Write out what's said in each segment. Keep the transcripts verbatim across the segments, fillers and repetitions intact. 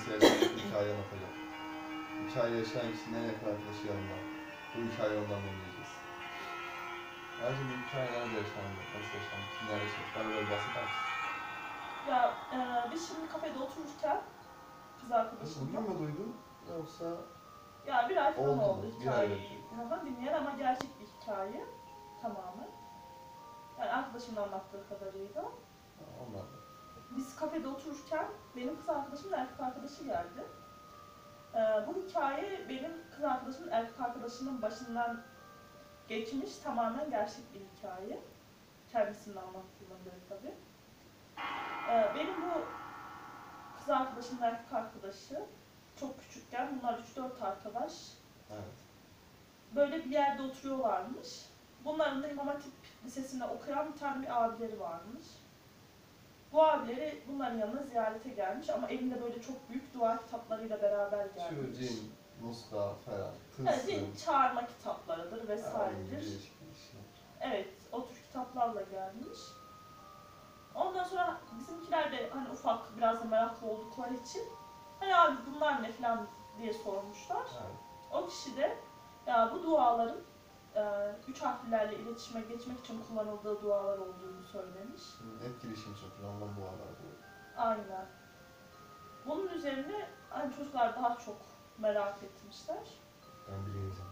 Dolayısıyla bir hikaye anlatacağım. Hikaye yaşayan kişinin en yakın arkadaşı yanında. Bu hikayeyi ondan dinleyeceğiz. Ayrıca bu hikaye nerede yaşandı, nasıl yaşandı, kimler yaşadı? Bana böyle bahseder misin? Ya e, biz şimdi kafede otururken kız arkadaşımla... Bugün mü duydun yoksa Ya bir ay falan oldu oldu mu? Bir ay önce. hikayeyi Aha, dinleyen ama gerçek bir hikaye. Tamamen. Yani arkadaşımın anlattığı kadarıyla. Ha, onlar da. Biz kafede otururken benim kız arkadaşımın erkek arkadaşı geldi. Ee, bu hikaye benim kız arkadaşımın erkek arkadaşının başından geçmiş tamamen gerçek bir hikaye. Kendisinin anlattığından beri tabii. Ee, benim bu kız arkadaşımın erkek arkadaşı çok küçükken, bunlar üç dört arkadaş. Evet. Böyle bir yerde oturuyorlarmış. Bunların da İmam Hatip Lisesi'nde okuyan bir tane bir abileri varmış. Bu abileri bunların yanına ziyarete gelmiş ama elinde böyle çok büyük dua kitaplarıyla beraber gelmiş. Şu cin, muska falan, Evet, tılsım. cin çağırma kitaplarıdır vesairedir. Değişik bir şey. Evet, o tür kitaplarla gelmiş. Ondan sonra bizimkiler de hani ufak, biraz da meraklı oldukları için hani abi bunlar ne falan diye sormuşlar. Evet. O kişi de ya bu duaların e, üç harflerle iletişime geçmek için kullanıldığı dualar olduğunu söylemiş. Etkileşim için kullanılan dualar bu. Aynen. Bunun üzerine hani çocuklar daha çok merak etmişler. Ben bile heyecanlandım.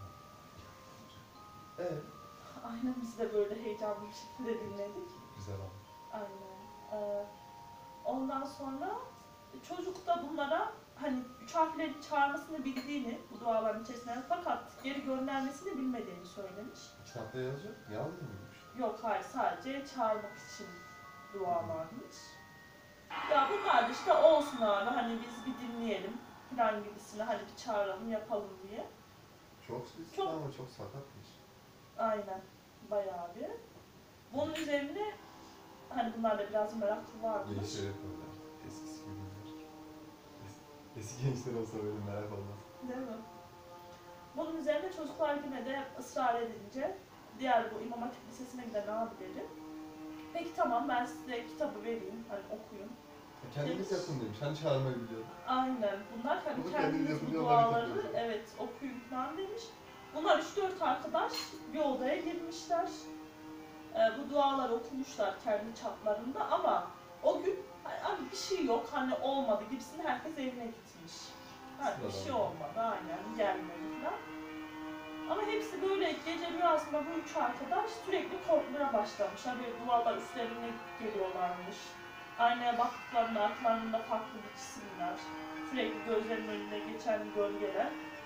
Evet. Aynen, biz de böyle heyecanlı bir şekilde dinledik. Güzel oldu. Aynen. Ee, ondan sonra çocuk da bunlara hani üç harflerin çağırmasını bildiğini bu duaların içerisinde fakat geri göndermesini bilmediğini söylemiş. Kitapta yazıyor. Yalnız mıymış? Yok hayır, sadece çağırmak için dualarmış. Ya bunlar da işte olsun abi hani biz bir dinleyelim falan gibisine hani bir çağıralım yapalım diye. Çok sesli Çok- ama çok sakatmış. Aynen, bayağı bir. Bunun üzerine hani bunlarda biraz meraklı varmış. Gençler yapıyorlar. Eskisi gibi değiller. Es- Eski gençler olsa böyle merak olmaz. Değil mi? Bunun üzerine çocuklar yine de ısrar edince diğer bu İmam Hatip Lisesi'ne giden abileri peki tamam ben size kitabı vereyim hani okuyun. E, kendiniz Demiş. yapın demiş. Hani çağırmayı biliyorum. Aynen, bunlar hani Bunu kendiniz kendiniz yapın bu diye duaları hareket ediyor. evet okuyun falan demiş. Bunlar üç dört arkadaş bir odaya girmişler. Ee, bu duaları okumuşlar kendi çaplarında ama o gün hani bir şey yok hani olmadı gibisini herkes evine gitmiş. Hani bir şey olmadı aynen gelmedi falan. Ama hepsi böyle gece rüyasında bu üç arkadaş sürekli korkmaya başlamışlar. Böyle duvarlar üstlerine geliyorlarmış. Aynaya baktıklarında arkalarında farklı bir cisimler. Sürekli gözlerinin önüne geçen gölgeler.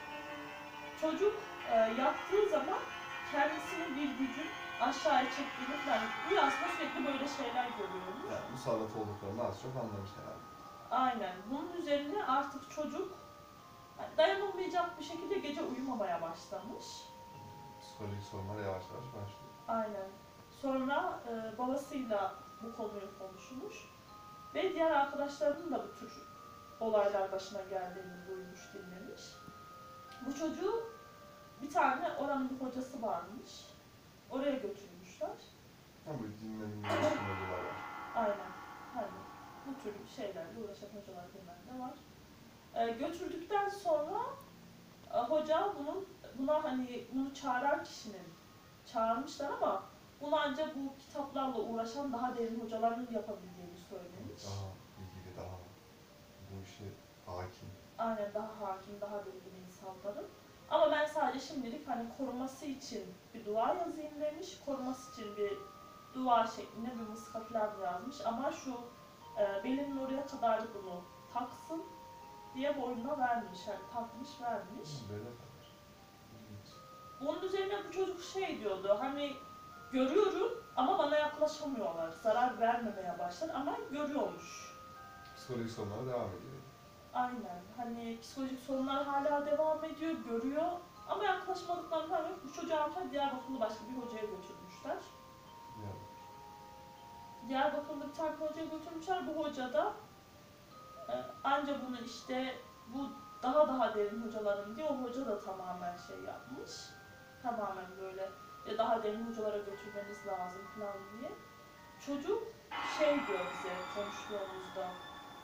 Çocuk e, yattığı zaman kendisini bir gücün aşağıya çektiğini falan rüyasında sürekli böyle şeyler görüyormuş. Yani musallat olduklarını az çok anlamış herhalde. Aynen. Bunun üzerine artık çocuk yani dayanılmayacak bir şekilde gece uyumamaya başlamış. Psikolojik sorunlar yavaş yavaş başlıyor. Aynen. Sonra e, babasıyla bu konuyu konuşmuş ve diğer arkadaşlarının da bu tür olaylar başına geldiğini duymuş, dinlemiş. Bu çocuğu bir tane oranın bir hocası varmış. Oraya götürmüşler. Ha böyle dinlenin uğraşmadılar var. Aynen. Hani bu tür şeylerle uğraşan hocalar genelde var. E, götürdükten sonra e, hoca bunun buna hani bunu çağıran kişinin çağırmışlar ama bunu ancak bu kitaplarla uğraşan daha derin hocaların yapabildiğini söylemiş. Daha bilgili, daha bu işe hakim. Aynen, daha hakim, daha bilgili insanların. Ama ben sadece şimdilik hani koruması için bir dua yazayım demiş. Koruması için bir dua şeklinde bir mıska falan yazmış. Ama şu e, belinin oraya kadar bunu taksın diye boynuna vermiş. Yani takmış vermiş. Hı, böyle kadar. İlginç. Bunun üzerine bu çocuk şey diyordu, hani görüyorum ama bana yaklaşamıyorlar, zarar vermemeye başlar ama görüyormuş. Psikolojik sorunlara devam ediyor. Aynen, hani psikolojik sorunlar hala devam ediyor, görüyor ama yaklaşmadıklarını falan yok. Bu çocuğu almışlar, Diyarbakırlı başka bir hocaya götürmüşler. Yani. Diyarbakırlı bir tane hocaya götürmüşler, bu hoca da e, anca bunu işte bu daha daha derin hocaların diye o hoca da tamamen şey yapmış. Tamamen böyle ya daha derin hocalara götürmeniz lazım falan diye. Çocuk şey diyor bize konuştuğumuzda.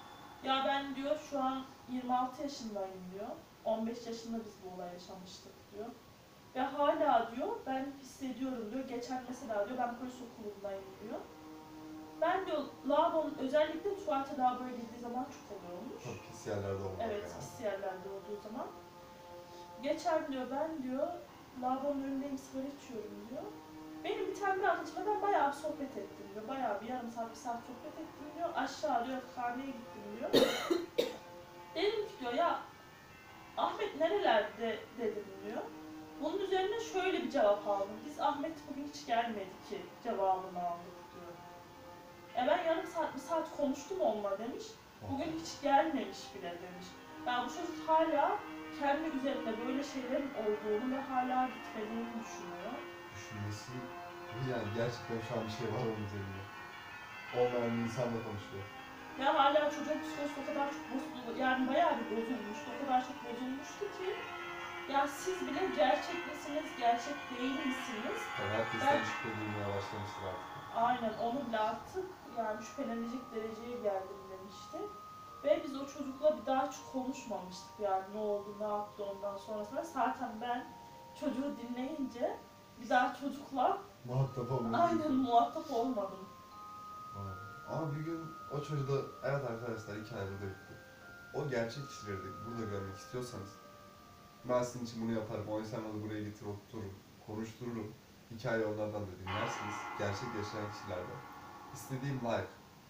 Ya ben diyor şu an yirmi altı yaşındayım diyor. on beş yaşında biz bu olayı yaşamıştık diyor. Ve hala diyor ben hissediyorum diyor. Geçen mesela diyor ben polis okulundayım diyor. Ben diyor lavabonun özellikle tuvalete lavaboya girdiği zaman çok oluyormuş. Çok pis yerlerde olmak Evet, yani. pis yerlerde olduğu zaman. Geçen diyor ben diyor lavabonun önündeyim sigara içiyorum diyor. Benim bir tane bir arkadaşımla ben bayağı bir sohbet ettim diyor. Bayağı bir yarım saat, bir saat sohbet ettim diyor. Aşağı diyor kahveye gittim diyor. Dedim ki diyor ya Ahmet nerelerde dedim diyor. Bunun üzerine şöyle bir cevap aldım. Biz Ahmet bugün hiç gelmedi ki cevabını aldık diyor. E ben yarım saat, bir saat konuştum onunla demiş. Bugün hiç gelmemiş bile demiş. Yani bu çocuk hala kendi üzerinde böyle şeylerin olduğunu ve hala gitmediğini düşünüyor. Düşünmesi, yani gerçekten şu an bir şey var onun üzerinde. Olmayan bir insanla konuşuyor. Ve hala çocuğun psikolojisi o kadar çok bozuldu, yani bayağı bir bozulmuştu, o kadar çok bozulmuştu ki ya siz bile gerçek misiniz, gerçek değil misiniz? Yani herkesten şüphe duymaya başlamıştır artık. Aynen onu bile artık yani şüphelenecek dereceye geldim demişti. Ve biz o çocukla bir daha hiç konuşmamıştık yani ne oldu, ne yaptı ondan sonrasında. Zaten ben çocuğu dinleyince bir daha çocukla Muhatap olmuyor. aynen muhatap olmadım. Ama bir gün o çocuğu da, evet arkadaşlar hikaye burada bitti. O gerçek kişileri de burada görmek istiyorsanız ben sizin için bunu yaparım, o insanları buraya getir otururum, konuştururum. Hikaye onlardan da dinlersiniz, gerçek yaşayan kişilerden. İstediğim like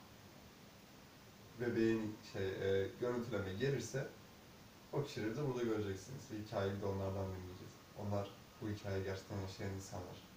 ve beğeni, şey, e, görüntüleme gelirse o kişileri de burada göreceksiniz ve hikayeyi de onlardan dinleyeceğiz. Onlar bu hikayeyi gerçekten yaşayan insanlar.